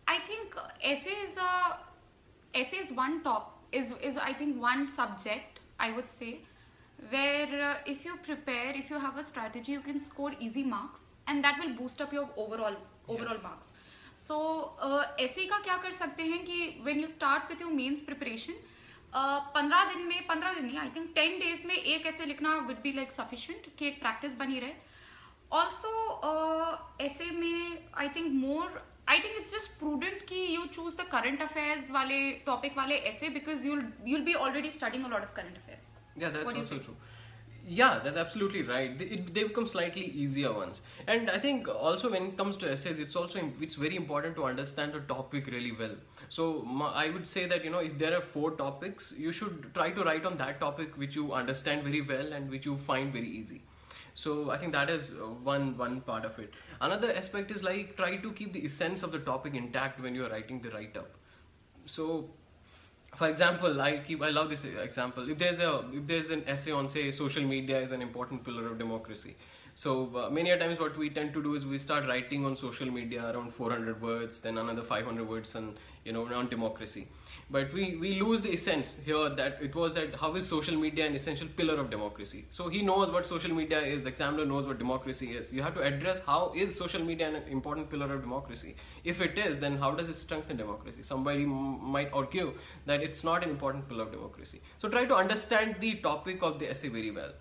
I think uh, essay is a essay is one top is is I think one subject, I would say, where uh, if you prepare, if you have a strategy, you can score easy marks, and that will boost up your overall overall Yes. marks. So uh, essay का क्या कर सकते हैं कि when you start with your mains preparation, पंद्रह दिन में पंद्रह दिन नहीं, आई थिंक टेन डेज में एक ऐसे लिखना would be like sufficient कि एक प्रैक्टिस बनी रहे. Also ऐसे में I think more I think it's just prudent कि you choose the current affairs वाले topic वाले essay because you'll you'll be already studying a lot of current affairs. Yeah, that's What do you also think? true. Yeah, that's absolutely right. They, it, they become slightly easier ones. And I think also when it comes to essays, it's also it's very important to understand the topic really well. So ma- I would say that, you know, if there are four topics, you should try to write on that topic which you understand very well and which you find very easy. So I think that is uh, one one part of it. Another aspect is like try to keep the essence of the topic intact when you are writing the write-up. So for example, I keep I love this example. If there's a if there's an essay on, say, social media is an important pillar of democracy. So uh, many a times what we tend to do is we start writing on social media around four hundred words, then another five hundred words on, you know, on democracy. But we, we lose the essence here that it was that how is social media an essential pillar of democracy. So he knows what social media is, the examiner knows what democracy is. You have to address how is social media an important pillar of democracy. If it is, then how does it strengthen democracy? Somebody m- might argue that it's not an important pillar of democracy. So try to understand the topic of the essay very well.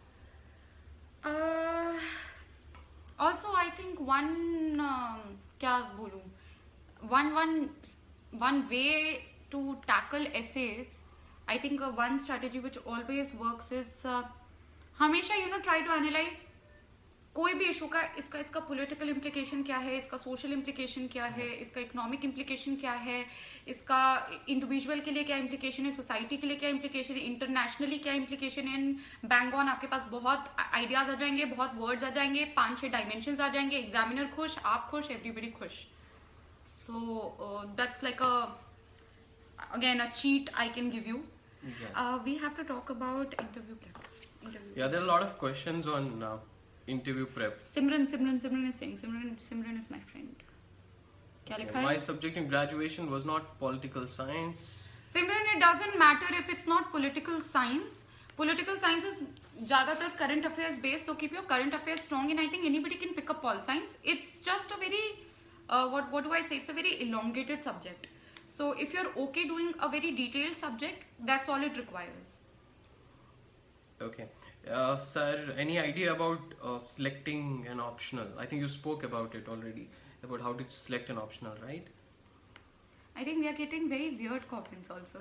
Uh, also, I think one um, क्या बोलूं one one one way to tackle essays, I think uh, one strategy which always works is uh, हमेशा you know try to analyze कोई भी issue का इसका इसका political implication क्या है, इसका सोशल इम्प्लीकेशन क्या है, इसका इकोनॉमिक इम्प्लीकेशन क्या है, इसका इंडिविजुअल के लिए क्या इम्प्लीकेशन है, सोसाइटी के लिए क्या इम्प्लीकेशन है, इंटरनेशनली क्या इम्प्लीकेशन है. इन बैंग ऑन आपके पास बहुत आइडियाज आ जाएंगे, बहुत वर्ड्स आ जाएंगे, पांच छह डायमेंशंस आ जाएंगे, एग्जामिनर खुश, आप खुश, एवरीबडी खुश. So that's like a again a cheat I can give you. We have to talk about interview prep. Yeah, there are a lot of questions on uh, interview prep. Simran, Simran, Simran is saying, Simran, Simran is my friend. क्या लिखा है? My subject in graduation was not political science. Simran, it doesn't matter if it's not political science. Political science is ज़्यादातर current affairs based, so keep your current affairs strong, and I think anybody can pick up pol science. It's just a very, uh, what what do I say? It's a very elongated subject. So if you're okay doing a very detailed subject, that's all it requires. Okay. Uh, sir, any idea about uh, selecting an optional? I think you spoke about it already, about how to select an optional, right? I think we are getting very weird comments also.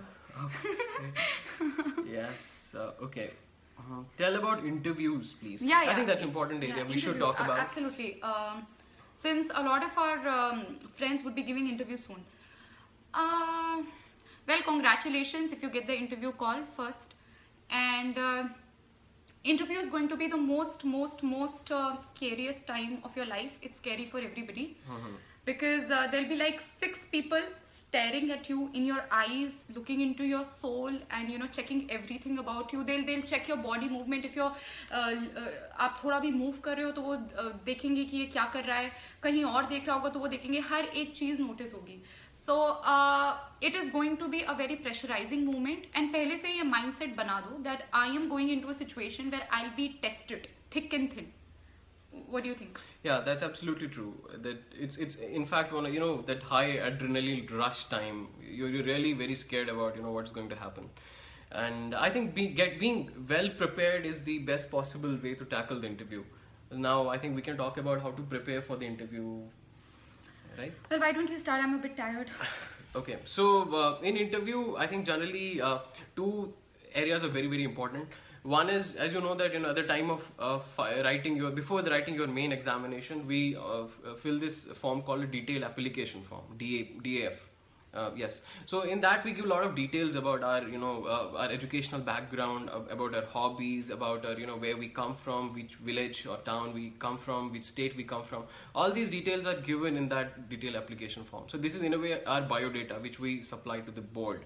Okay. Yes. Uh, okay. Uh, tell about interviews, please. Yeah, yeah. I think that's important area. Yeah, we should interview. talk Uh, about. absolutely. Um, since a lot of our um, friends would be giving interviews soon. Uh, well, congratulations if you get the interview call first. And uh, interview is going to be the most, most, most uh, scariest time of your life. It's scary for everybody. Mhm. Because uh, there'll be like six people staring at you in your eyes, looking into your soul, and you know checking everything about you. They'll they'll check your body movement. If you're uh, uh, आप थोड़ा भी move कर रहे हो तो वो uh, देखेंगे कि ये क्या कर रहा है. कहीं और देख रहा होगा तो वो देखेंगे. हर एक चीज notice होगी. So uh, it is going to be a very pressurizing moment. And पहले से ये mindset बना दो that I am going into a situation where I'll be tested thick and thin. What do you think? Yeah, that's absolutely true. That it's it's in fact one of, you know, that high adrenaline rush time. You're, you're really very scared about, you know, what's going to happen. And I think being get being well prepared is the best possible way to tackle the interview. Now I think we can talk about how to prepare for the interview, right? Well, why don't you start? I'm a bit tired. Okay, so uh, in interview, I think generally uh, two areas are very very important. One is, as you know, that you know, at the time of uh, fi- writing your before the writing your main examination, we uh, f- uh, fill this form called a detailed application form, D A, D A F. Uh, yes. So in that we give a lot of details about our, you know, uh, our educational background, uh, about our hobbies, about our, you know, where we come from, which village or town we come from, which state we come from. All these details are given in that detailed application form. So this is in a way our biodata, which we supply to the board.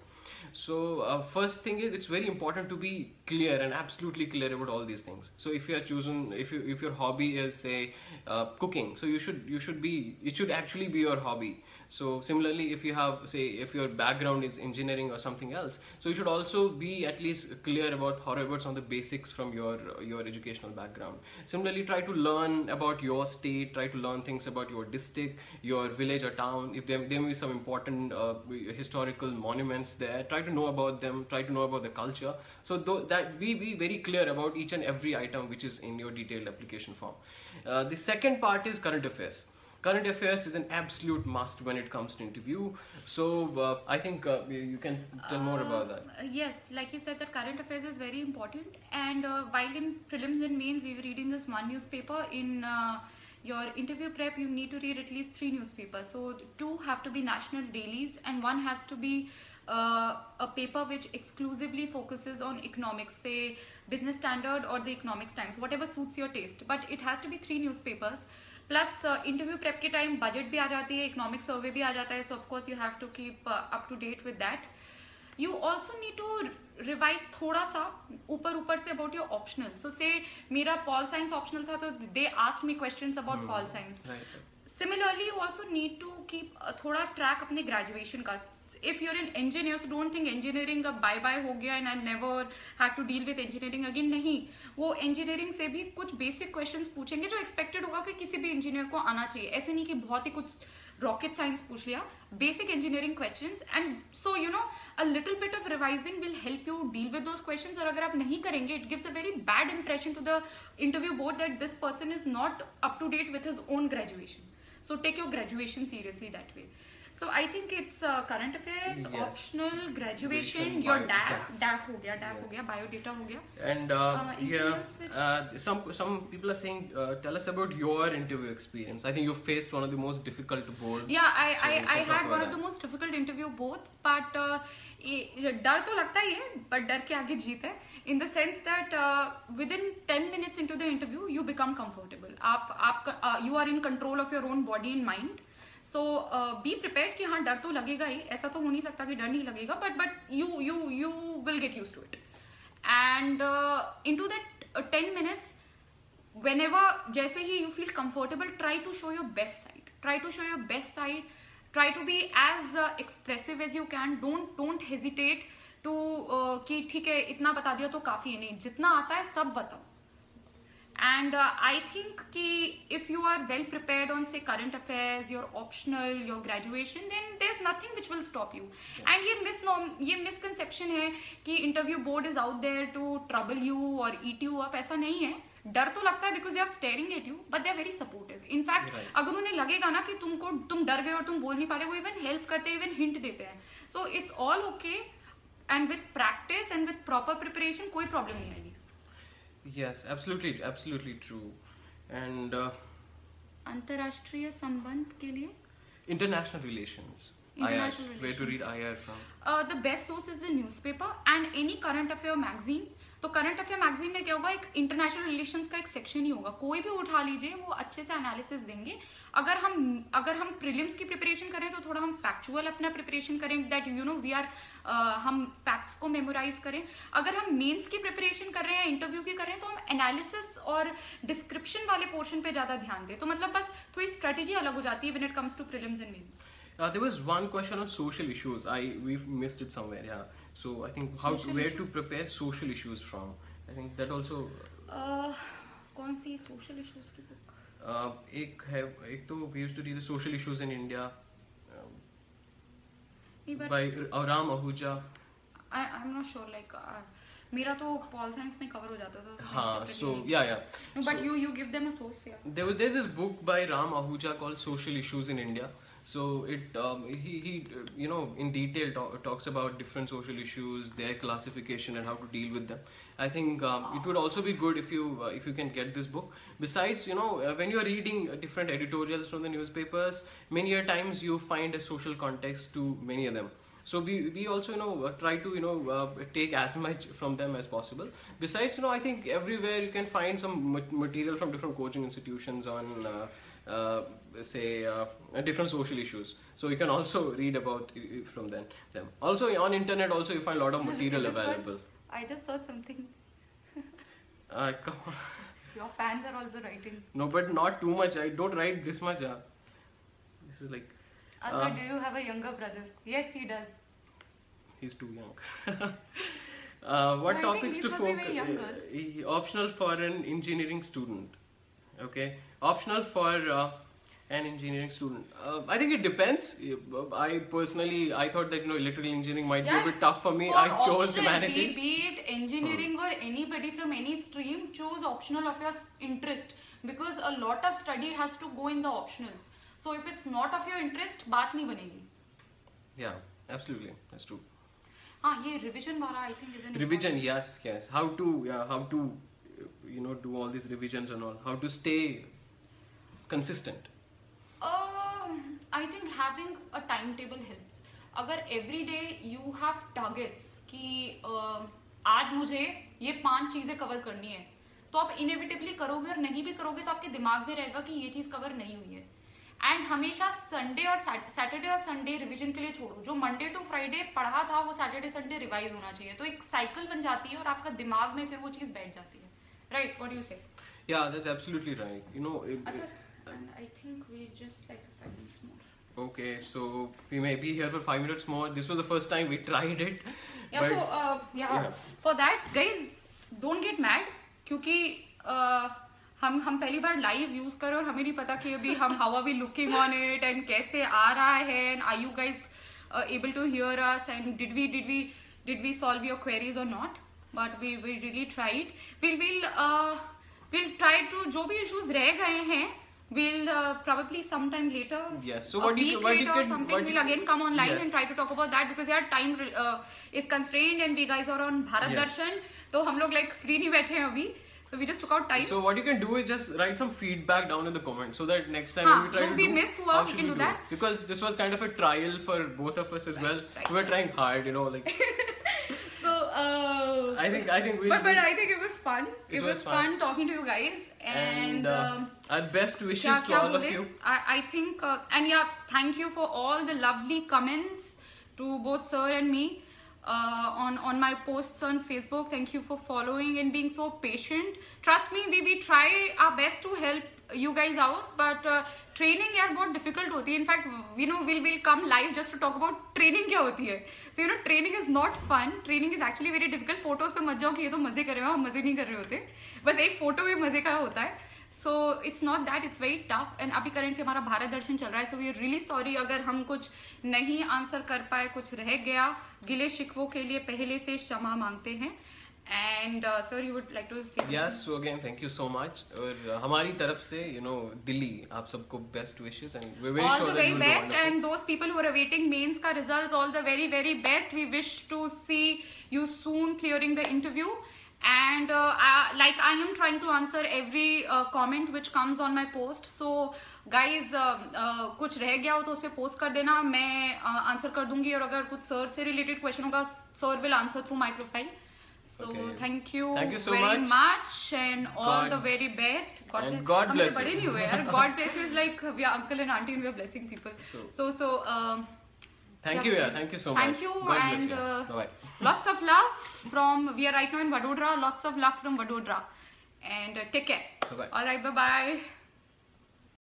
So uh, first thing is, it's very important to be clear and absolutely clear about all these things. So if you are chosen, if you if your hobby is say uh, cooking, so you should you should be it should actually be your hobby. So similarly, if you have say if your background is engineering or something else, so you should also be at least clear about however on the basics from your your educational background. Similarly, try to learn about your state, try to learn things about your district, your village or town. If there, there may be some important uh, historical monuments there, try to know about them, try to know about the culture. So th that be be very clear about each and every item which is in your detailed application form. Uh, the second part is current affairs. Current affairs is an absolute must when it comes to interview. So uh, I think uh, you you can tell more about that. Uh, yes, like you said, that current affairs is very important. And uh, while in prelims and mains, we were reading this one newspaper. In uh, your interview prep, you need to read at least three newspapers. So two have to be national dailies, and one has to be uh, a paper which exclusively focuses on economics, say Business Standard or the Economics Times, whatever suits your taste. But it has to be three newspapers. Plus interview prep के time budget भी आ जाती है, economic survey भी आ जाता है, so of course you have to keep up to date with that. You also need to revise थोड़ा सा ऊपर ऊपर से अबाउट योर ऑप्शनल. सो से मेरा पॉल साइंस ऑप्शनल था, तो they asked me questions about pol science. Similarly you also need to keep थोड़ा track अपने ग्रेजुएशन का. If you're an engineer, so don't think engineering का bye bye हो गया and I never have to deal with engineering again. नहीं, वो engineering से भी कुछ basic questions पूछेंगे जो expected होगा कि किसी भी engineer को आना चाहिए. ऐसे नहीं कि बहुत ही कुछ rocket science पूछ लिया. Basic engineering questions, and so you know a little bit of revising will help you deal with those questions. और अगर आप नहीं करेंगे, it gives a very bad impression to the interview board that this person is not up to date with his own graduation. So take your graduation seriously that way. So I think it's uh, current affairs, yes, optional, graduation, your D A F, D A F हो गया, D A F हो गया, biodata हो गया. And uh, uh, yeah, uh, some some people are saying, uh, tell us about your interview experience. I think you faced one of the most difficult boards. Yeah, I so I, I had one that. of the most difficult interview boards, but uh, डर तो लगता ही है, but डर के आगे जीत है. In the sense that uh, within ten minutes into the interview, you become comfortable. आप आप uh, you are in control of your own body and mind. So uh, be prepared कि हाँ डर तो लगेगा ही, ऐसा तो हो नहीं सकता कि डर नहीं लगेगा, but but you you you will get used to it. And uh, into that uh, ten minutes, whenever जैसे ही you feel comfortable, try to show your best side. Try to show your best side. Try to be as uh, expressive as you can. Don't don't hesitate to uh, कि ठीक है इतना बता दिया तो काफी है, नहीं, जितना आता है सब बताओ. And uh, I think कि if you are well prepared on say current affairs, your optional, your graduation, then there's nothing which will stop you. Yes. And ये misnorm, ये misconception है कि interview board is out there to trouble you or eat you up. ऐसा नहीं है. डर तो लगता है because they are staring at you, but they are very supportive. In fact, right. अगर उन्हें लगेगा ना कि तुमको तुम डर गए और तुम बोल नहीं पा रहे, वो even help करते हैं, even hint देते हैं. So it's all okay, and with practice and with proper preparation कोई problem नहीं आएगी. Yes, absolutely, absolutely true. And uh, अंतरराष्ट्रीय संबंध के लिए international relations. International I R, relations. Where to read I R from? Uh, the best source is the newspaper and any current affair magazine. तो current affair magazine में क्या होगा, एक international relations का एक सेक्शन ही होगा. कोई भी उठा लीजिए, वो अच्छे से एनालिसिस देंगे. अगर हम अगर हम प्रीलिम्स की प्रिपरेशन करें तो थोड़ा हम फैक्चुअल अपना प्रिपरेशन करें, that you know we are हम फैक्ट्स को मेमोराइज करें. अगर हम मेंस की प्रिपरेशन कर रहे हैं, इंटरव्यू की कर रहे हैं, तो हम एनालिसिस और डिस्क्रिप्शन वाले पोर्शन पे ज्यादा ध्यान दें. तो मतलब बस थोड़ी स्ट्रेटेजी अलग हो जाती है when it comes to prelims and mains. Uh, there was one question on social issues. I we've missed it somewhere. Yeah. So I think how social where issues? to prepare social issues from. I think that also. Uh, कौन सी social issues की book? Uh, एक है एक तो we used to read the social issues in India. Um, by uh, Ram Ahuja. I I'm not sure like. Uh, मेरा तो pol science में cover हो जाता था. हाँ, so yeah yeah. No, but so, you you give them a source, yeah. There was there's this book by Ram Ahuja called Social Issues in India. So it um, he he uh, you know in detail talk, talks about different social issues, their classification, and how to deal with them. I think um, it would also be good if you uh, if you can get this book. Besides, you know, uh, when you are reading uh, different editorials from the newspapers, many a times you find a social context to many of them. So we, we also, you know, uh, try to, you know, uh, take as much from them as possible. Besides, you know, I think everywhere you can find some ma- material from different coaching institutions on, uh, uh, say, uh, different social issues. So you can also read about it from them. them. Also on internet, also you find a lot of material Look at this one. available. I just saw something. Uh, come on. Your fans are also writing. No, but not too much. I don't write this much. Uh. This is like... Acha, Uh, do you have a younger brother? Yes, he does. He's too young. uh, what No, I think topics he's to supposed to be focus? very young, girls. Optional for an engineering student. Okay, optional for uh, an engineering student. Uh, I think it depends. I personally, I thought that you know electrical engineering might Yeah, be a bit tough for me. For I chose optional, humanities. Be, be it engineering or anybody from any stream, choose optional of your interest, because a lot of study has to go in the optionals. So if it's not of your interest, बात नहीं बनेगी. Yeah, absolutely, that's true. हाँ, ये revision वाला I think is an Revision, yes, yes. How to, yeah, how to, you know, do all these revisions and all. How to stay consistent. Uh, I think having a timetable helps. अगर every day you have targets कि uh, आज मुझे ये पांच चीजें cover करनी है, तो आप inevitably करोगे, और नहीं भी करोगे तो आपके दिमाग में रहेगा कि ये चीज कवर नहीं हुई है. एंड हमेशा संडे और सैटरडे और संडे रिवीजन के लिए छोड़ो. जो मंडे टू फ्राइडे पढ़ा था वो सैटरडे संडे रिवाइज होना चाहिए. तो एक साइकिल बन जाती है और आपका दिमाग में फिर वो चीज बैठ जाती है. Right, what do you say? Yeah, that's absolutely right. You know, it, अच्छा, and I think we just like five minutes more. okay, so we may be here for five minutes more. This was the first time we tried it. Yeah, but, so uh, yeah, yeah. for that guys, don't get mad, क्योंकि uh, हम हम पहली बार live use कर रहे और हमें नहीं पता कि अभी हम how are we looking on it and कैसे आ रहा है, and are you guys able to hear us, and did we did we did we solve your queries और not. But we we really tried. Will will will try to, जो भी issues रह गए हैं, we'll uh, probably sometime later, yes, so a what week you what later you or can something, what we'll you, again come online yes. and try to talk about that, because यार time uh, is constrained and we guys are on Bharat Yes. Darshan, तो हम लोग like free नहीं बैठे हैं अभी, so we just took out time. So what you can do is just write some feedback down in the comments, so that next time हाँ, when we try जो to भी do, miss हुआ, how we should can do it? that. Because this was kind of a trial for both of us as Right, well. right, we were right. trying hard, you know, like So uh, I think I think we. but but I think it was fun. It, It was, was fun. fun. talking to you guys, and, and uh, um, our best wishes क्या to क्या all of बोले? you. I I think uh, and yeah, thank you for all the lovely comments to both sir and me uh, on on my posts on Facebook. Thank you for following and being so patient. Trust me, we we try our best to help you guys out, but uh, training यार बहुत difficult होती है. In fact, you know, we'll we'll come live just to talk about training क्या होती है. So you know, training is not fun. Training is actually very difficult. Photos पे मत जाओ कि ये तो मजे कर रहे हो, हम मजे नहीं कर रहे होते. बस एक फोटो भी मजे का होता है. So it's not that, it's very tough. And अभी currently हमारा भारत दर्शन चल रहा है. So we are really sorry अगर हम कुछ नहीं आंसर कर पाए, कुछ रह गया. गिले शिकवों के लिए पहले से क्षमा मांगते हैं. And uh, sir, you would like to say something? Yes, so again thank you so much. और uh, हमारी तरफ से you know दिल्ली आप सबको best wishes and we're very all sure the that very you will do best, wonderful. and those people who are awaiting mains ka results, all the very very best. We wish to see you soon clearing the interview, and uh, I, like I am trying to answer every uh, comment which comes on my post. So guys, uh, uh, कुछ रह गया हो तो उस पे post कर देना, मैं आंसर uh, कर दूंगी. और अगर कुछ सर से रिलेटेड क्वेश्चन होगा, sir will answer through my profile. So Okay. thank you, Thank you so very much. much, and all God- the very best. God and bless- God हम bless बड़े you. नहीं हुए यार. God bless you is like we are uncle and auntie and we are blessing people. So- so so um, Thank yeah, you, yeah, thank you so thank much. you, God bless and you. uh, Bye bye. lots of love from, we are right now in Vadodara. Lots of love from Vadodara, and uh, take care. Bye bye. All right, bye bye.